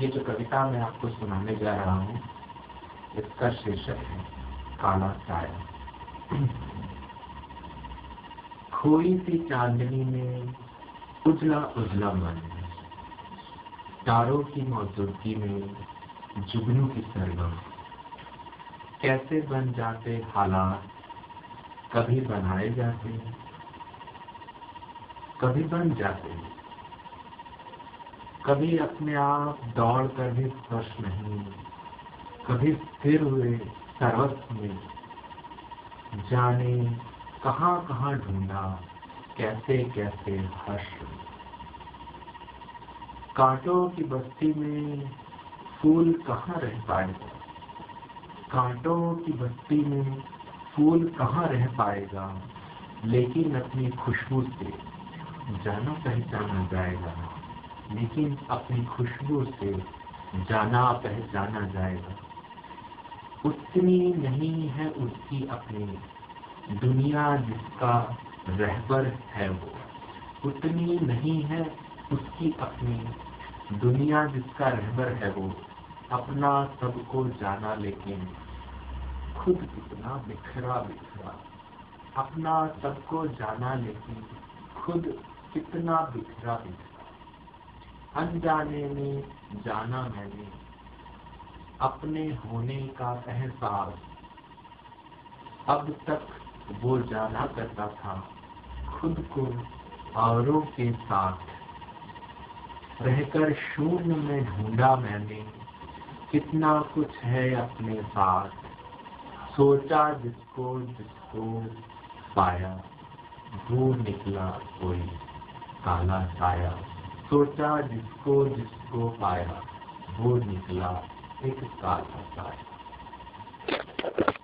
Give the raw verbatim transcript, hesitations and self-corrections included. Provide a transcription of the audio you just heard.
ये जो कविता मैं आपको सुनाने जा रहा हूँ, इसका शीर्षक है काला साया। खोई सी चांदनी में उजला उजला मन, तारों की मौजूदगी में जुगनू की सरगम। कैसे बन जाते हालात, कभी बनाए जाते, कभी बन जाते, कभी अपने आप दौड़ कर भी स्पर्श नहीं, कभी स्थिर हुए सर्वस्व में, जाने कहां कहां ढूंढा, कैसे कैसे हर्ष। कांटों की बस्ती में फूल कहां रह पाएगा, कांटों की बस्ती में फूल कहां रह पाएगा, लेकिन अपनी खुशबू से जाना पहचाना जाएगा, लेकिन अपनी खुशबू से जाना पहचाना जाएगा। उतनी नहीं है उसकी अपनी दुनिया जिसका रहबर है वो, उतनी नहीं है उसकी अपनी दुनिया जिसका रहबर है वो। अपना सबको जाना लेकिन खुद कितना बिखरा बिखरा, अपना सबको जाना लेकिन खुद कितना बिखरा बिखरा। अनजाने में जाना मैंने अपने होने का एहसास, अब तक वो जाना करता था खुद को औरों के साथ। रहकर शून्य में ढूंढा मैंने कितना कुछ है अपने साथ, सोचा जिसको जिसको पाया वो निकला कोई काला साया। सोचा जिसको जिसको पाया वो निकला एक काला साया।